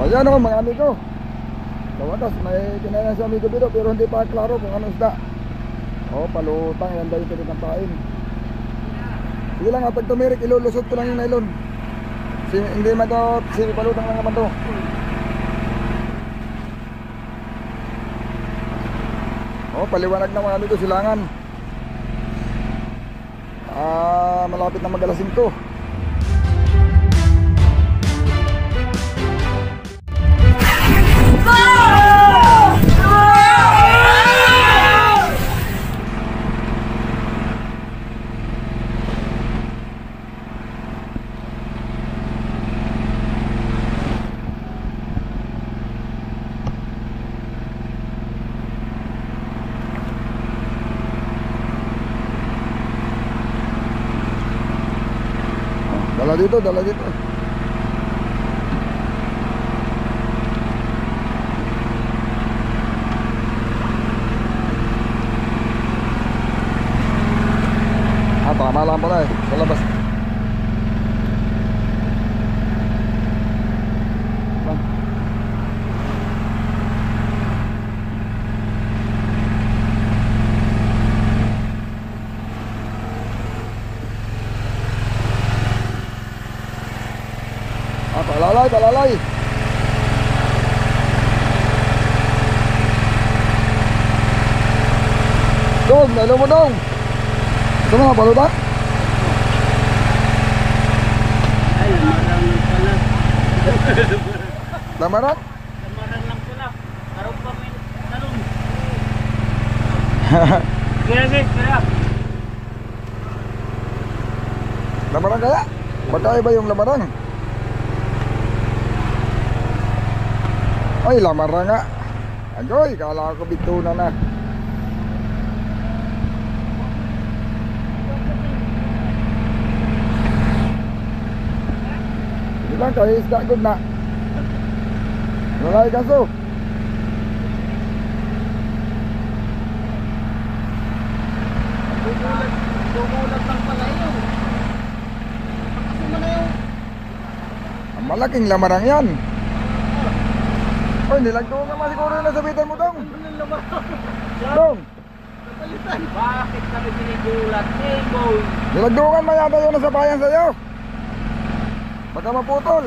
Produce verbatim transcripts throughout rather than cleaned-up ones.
Ayan o mga amigo. Sa wakas may kinayan sa amigo dito pero hindi pa klaro kung anong isda. O palutang yan dahil ito ng pain. Sige lang ha, pag tumirik ilulusot ko lang yung nylon. Si, hindi man to, si palutang lang naman to. O paliwanag na mga amigo, silangan. Ah, malapit na mag-alasing to. Dala dito, dala dito. Ah, tama lang pala eh, sa labas. Ah, palalay, palalay. Dong, nalo mo dong. Ito mga palutan. Ay, lamarang pala. Lamaran? Lamarang lang pala. Araw pa may talong. Kaya guys, kaya. Lamaran kaya? Magkaiba yung lamaran? Ay, lamaran nga. Agoy, kala ko bitunan na. Hindi lang kayo isda good na. Wala kaso. Dumulat, dumulat lang pala yun. Kasi mo na yun. Ang malaking lamarang yan. Ay, nilagdo nga mas siguro yung nasabitan mo dong. Ano lamarang? Dong, Napalitan. Bakit kami sinigulat? Hey boy. nilagdokan man yata yung nasabayan sa'yo. Baka maputol.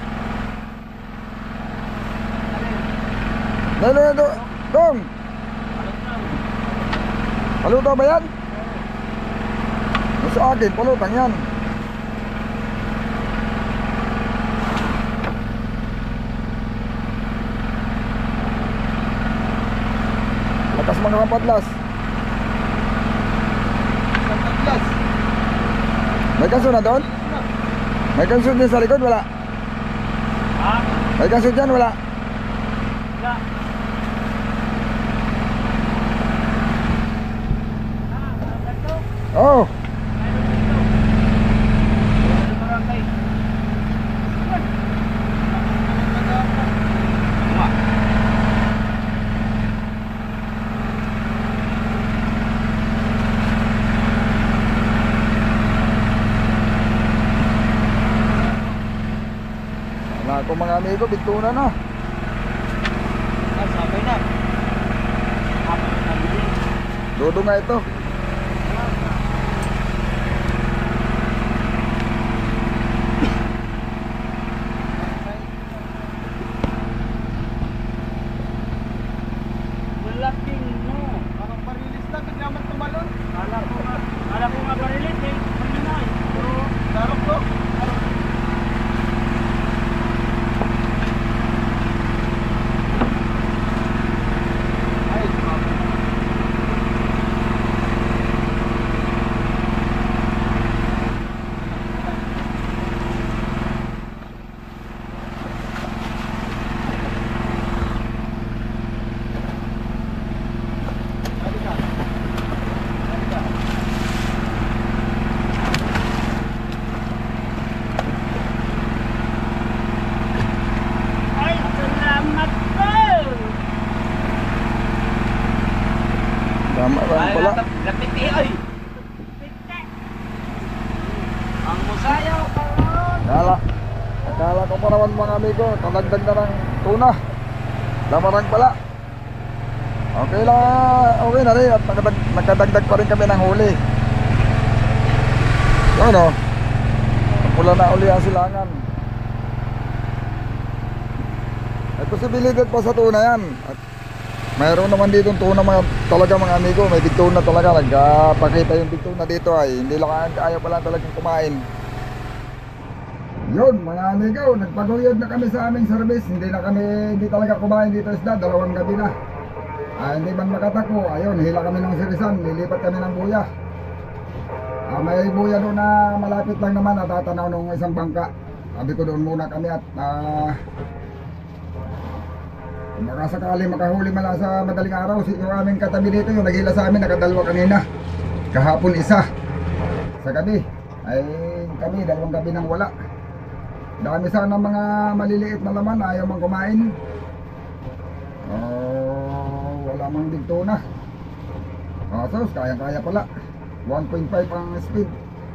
Dalo na do. Dong, paluto ba yan? Sa akin, palutang yan. Lakas mga kapadlas. Kapaglas. May kanso na doon? May kanso din sa likod? Wala. Ha? May kanso dyan? Wala. Wala. Oo. Oh. Wala akong mga amigo, bitunan na. Sabay na. Dodo nga ito. Malaking no. Parang parilis na, bigla man tumalon. Kala ko nga, kala ko nga parilis eh. Ano na eh. Pero, darok ko. Ay, mama. Ay, salamat po! Tama lang pala. Lapiti, ay! Ang musayaw, karon! Kala. Kala Kala ko pa naman mga amigo, kadagdag na ng tuna. Lamarang pala. Okay lang, okay na rin at nakadag, nakadagdag pa rin kami ng huli. Yun o. Pula na uli ang silangan. May posibilidad pa sa tuna yan. At mayroon naman dito tuna mga, talaga mga amigo. May big tuna talaga. Nagpakita yung big tuna dito ay. Hindi lang ayaw pala talagang kumain. Yun mga amigo, nagpaguyod na kami sa aming service. Hindi na kami, hindi talaga kumain dito isda. Dalawang gabi na. Ah, hindi man makatako. Ayun, hila kami ng sirisan. Lilipat kami ng buya. Ah, may buya doon na malapit lang naman at tatanaw ng isang bangka. Sabi ko doon muna kami at ah, baka sakali makahuli mala sa madaling araw. Yung aming katabi dito, yung naghila sa amin, nakadalwa kanina. Kahapon isa. Sa gabi ay kami, dalawang gabi nang wala. Dami sana mga maliliit na laman, ayaw mang kumain. Uh, wala mang big tuna. Kasos, kaya-kaya pala. one point five ang speed.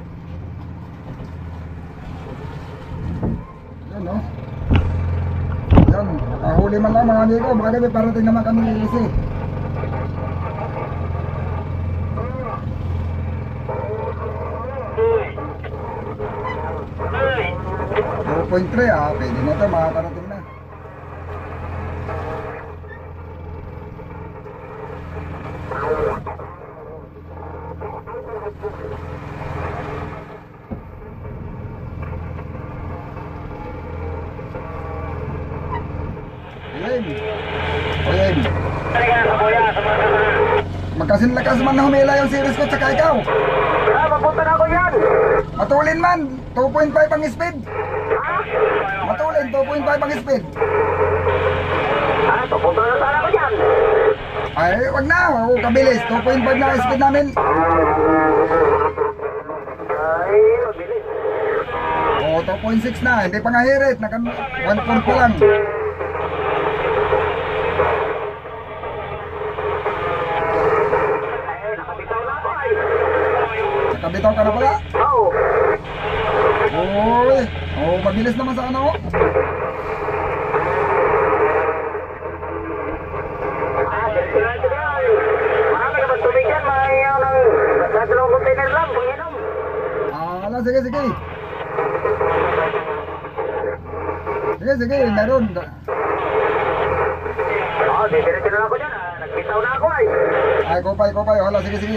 Yan o. Yan, nakahuli man lang mga amigo. Baka gabi parating naman kami lilisi. two point three ah, pwede na ito, makakarating na. Ayan. Ayan. Magkasinlakas man na humila yung series ko tsaka ikaw. Ah, mapunta na ako yan. Matulin man, two point five ang speed. Matulin, two point five ang speed. Ah, papunta na sana ako yan. Ay, wag na, oh, kabilis, two point five na ang speed namin. Ay, mabilis. Oh, two point six na, hindi pa nga hirit, naka one point pa lang. Ay, nakabitaw na ako ay. Nakabitaw ka na pala. Oo. Oy, oh, mabilis naman sa ano. Ah, diretso na yan. Marami naman tubig yan. May uh, nang dalawang container lang. Panginom. Ah, ala, sige, sige. Sige, sige, meron. Oo, diretso na ako dyan. Ah, nagbitaw na ako ay. Ay, kopay, kopay, hala, sige, sige.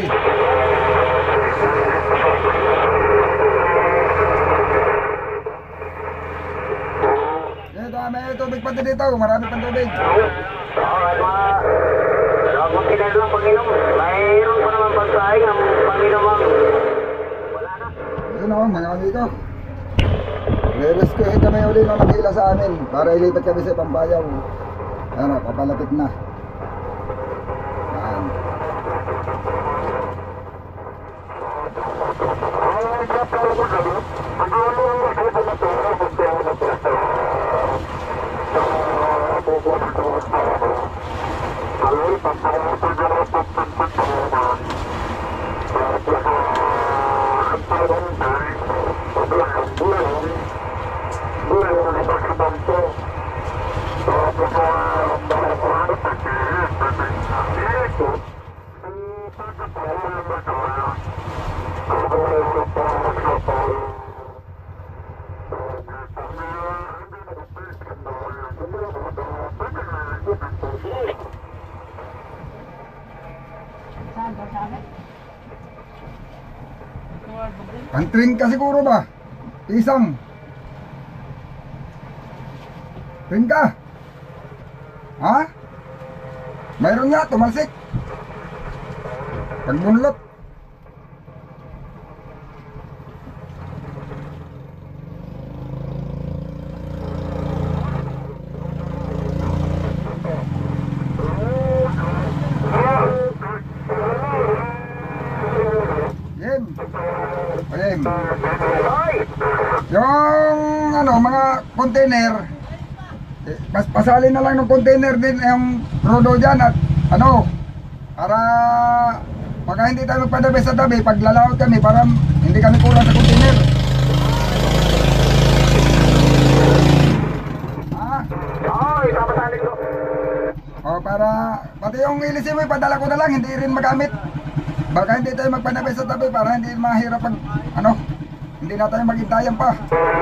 Dito, may tubig pati dito, marami pang tubig. Oo, ay mga dalawang container lang panginom. Mayroon pa naman pagsaing ang panginom ang wala na. Yun o, mga amigo. Re-rescuehin kami uli na nakila sa amin para ilipat kami sa Pambayaw. Ano, papalapit na. Yan. Pang-train ka siguro ba? Isang. Train ka? Ha? Mayroon nga, tumalsik. Pagbunlot. Game. Game. Yung ano, mga container, eh, pas pasalin na lang ng container din yung rodo dyan at ano, para pagka hindi tayo magpadabi sa tabi, paglalawag kami para hindi kami kulang sa container. Para pati yung ilisin mo, ipadala ko na lang, hindi rin magamit. Baka hindi tayo magpanabay sa tabi para hindi mahirap pag ano, hindi na tayo magintayan pa.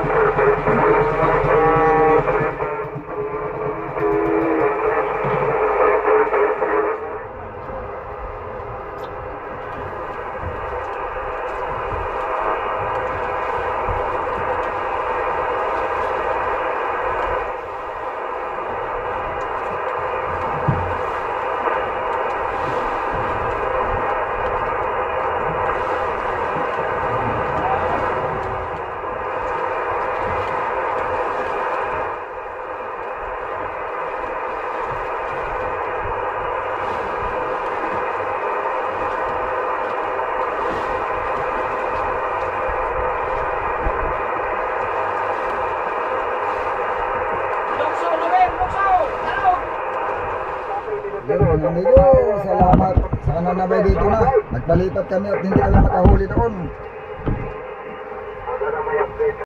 Yun mga amigo, salamat sa kananabay dito na. Nagpalipat kami at hindi kami makahuli doon.